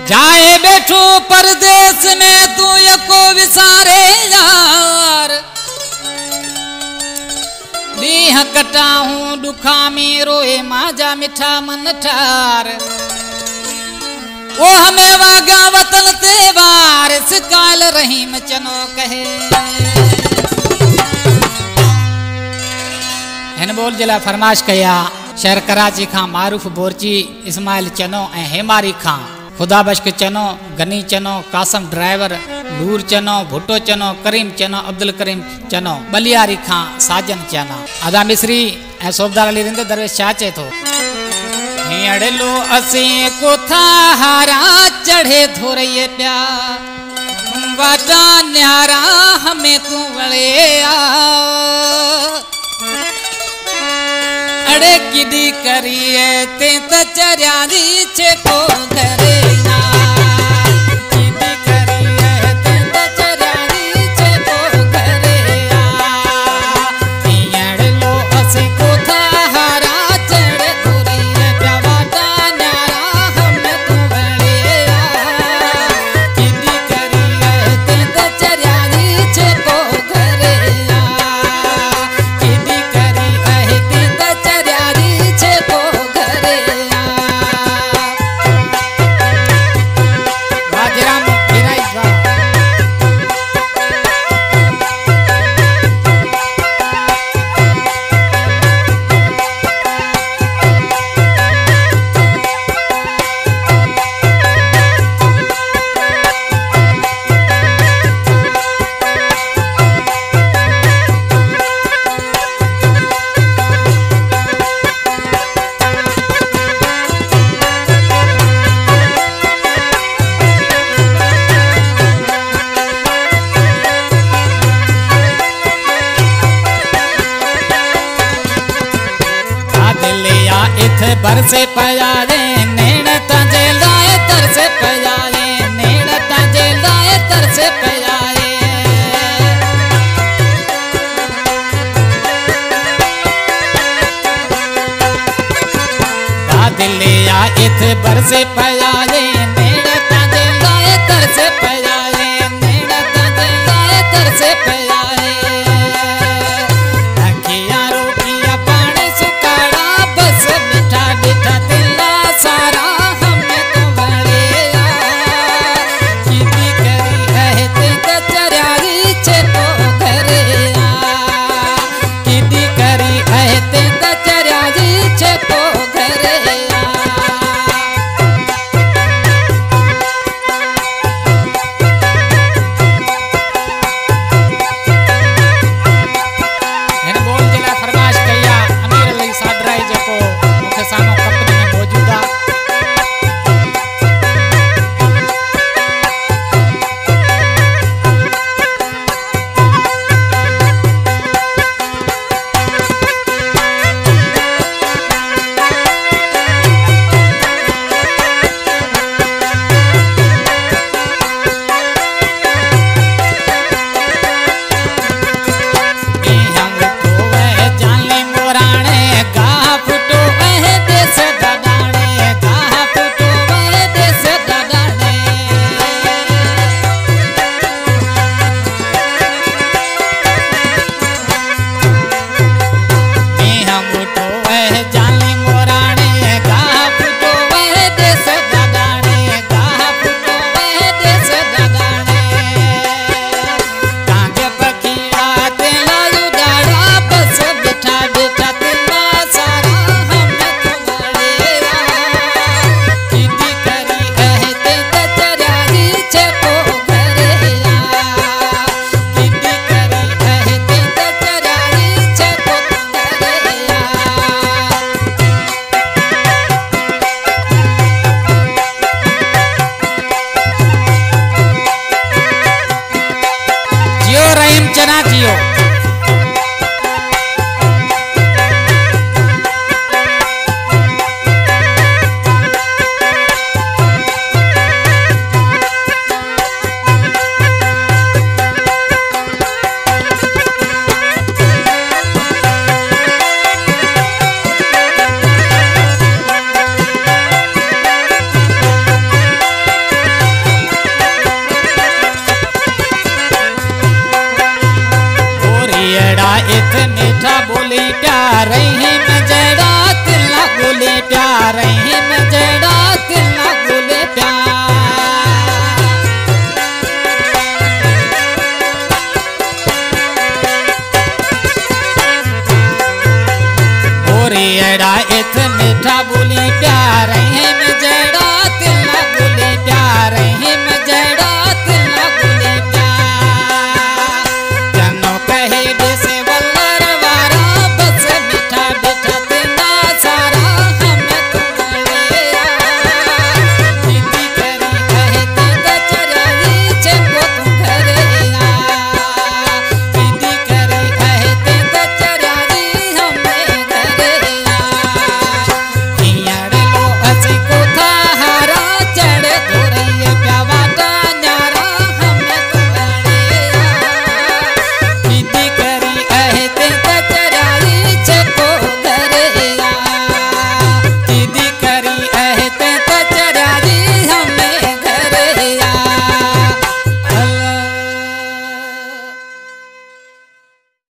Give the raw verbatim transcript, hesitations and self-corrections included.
जाए बैठो परदेश में तू यको विसारे यार दीह कटाऊं दुखा में रोए माजा मिठा मन ठार वो हमें वागा वतन ते वार सिकाल रहीम चनो कहे हिन बोल जिला फरमाश कया शहर कराची खां मारूफ बोरची इस्माइल चनो ऐं हेमारी खां खुदा बश्क चनो गनी चनो कासम ड्राइवर नूर चनो भुट्टो चनो करीम चनो अब्दुल करीम चनो बलियारी खां साजन चना आदा मिस्री ऐं सोबदार अली रिंद दरवेश चाचे थो हींवरलो असीं कोथा हारा चढ़े थोरइए प्या वाटा न्यारा हमें तू वळे आ अड़े किदी करिए ते त चरिया दी छे को घरे ना किदी करिए ते त चरिया दी छे को घरे आ हींवरलो असीं कोथा हारा चढ़े थोरइए प्या वाटा न्यारा हमें तू वळे आ किदी करिए ते त चरिया दी छे को घरे आ किदी करी आहे ते त चरिया दी छे को घरे आ बाजराम गिराई बा दिलिया इत बरसे पयारे नेण ताजे लाए तरसे पयारे नेण ताजे लाए तरसे पयारे दिलिया इत बरसे पयारे नेण ताजे लाए तरसे पयारे नेण ताजे लाए तरसे पयारे अखियां रोटियां पानी सुकाड़ा बस मिठा मिठा दिला सारा हमें तो वळे आ किदी करी है ते त चरिया दी छे को घरे आ किदी करी है ते त चरिया दी छे को घरे आ रही